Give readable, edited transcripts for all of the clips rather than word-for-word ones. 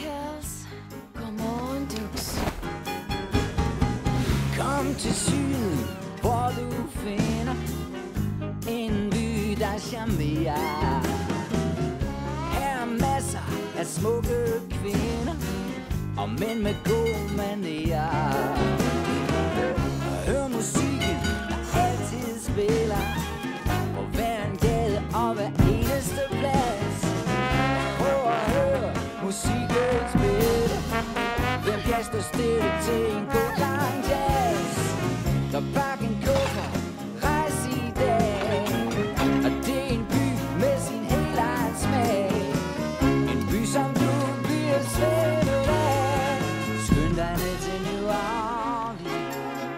Kærs, godmorgen duks. Kom til syden, hvor du finder en by, der charmerer. Her er masser af smukke kvinder og mænd med gode manerer. Hør musikken, der altid spiller på hver en gade og hver eneste plads. Prøv at høre musikken spille. Hvem kan stå stille til en god lang jazz? Så pak en kuffert, rejs i dag. Og det er en by med sin helt egen smag. En by som du bliver svævet af. Skynd dig ned til New Orleans.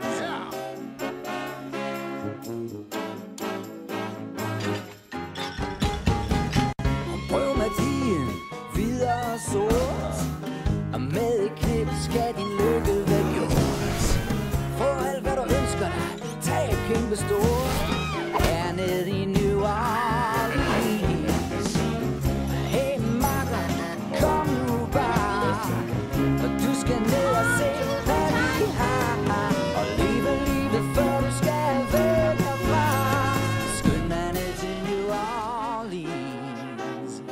Og prøv magien, videre og sort. Og med et knip skal din lykke være gjort. Få alt hvad du ønsker dig, tag et kæmpe stort. Hernede i New Orleans. Hey makker, kom nu bare. Og du skal ned og se hvad vi har. Og leve livet før du skal væk herfra. Skynd dig ned til New Orleans.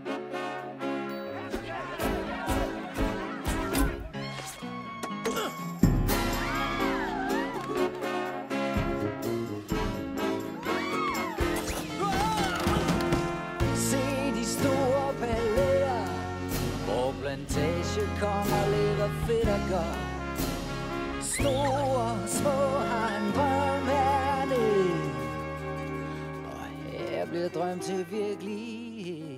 Se de store palæer, hvor plantagekonger lever fedt og godt. Store, små har en drøm hernede, og her bliver drøm til virkelighed.